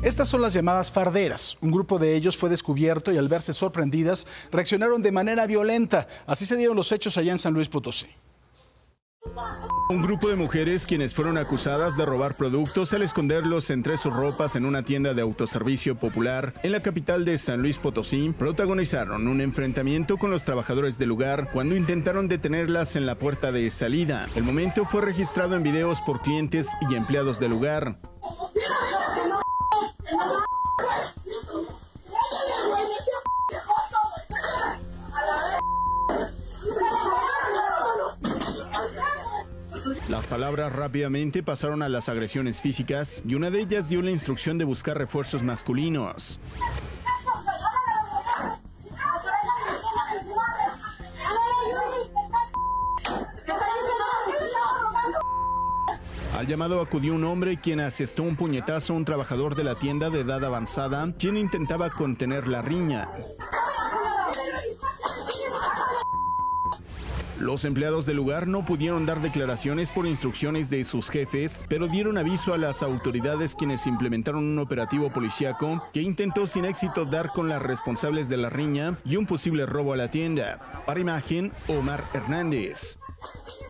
Estas son las llamadas farderas. Un grupo de ellos fue descubierto y al verse sorprendidas reaccionaron de manera violenta. Así se dieron los hechos allá en San Luis Potosí. Un grupo de mujeres quienes fueron acusadas de robar productos al esconderlos entre sus ropas en una tienda de autoservicio popular en la capital de San Luis Potosí protagonizaron un enfrentamiento con los trabajadores del lugar cuando intentaron detenerlas en la puerta de salida. El momento fue registrado en videos por clientes y empleados del lugar. Las palabras rápidamente pasaron a las agresiones físicas y una de ellas dio la instrucción de buscar refuerzos masculinos. Al llamado acudió un hombre quien asestó un puñetazo a un trabajador de la tienda de edad avanzada, quien intentaba contener la riña. Los empleados del lugar no pudieron dar declaraciones por instrucciones de sus jefes, pero dieron aviso a las autoridades quienes implementaron un operativo policíaco que intentó sin éxito dar con las responsables de la riña y un posible robo a la tienda. Para Imagen, Omar Hernández.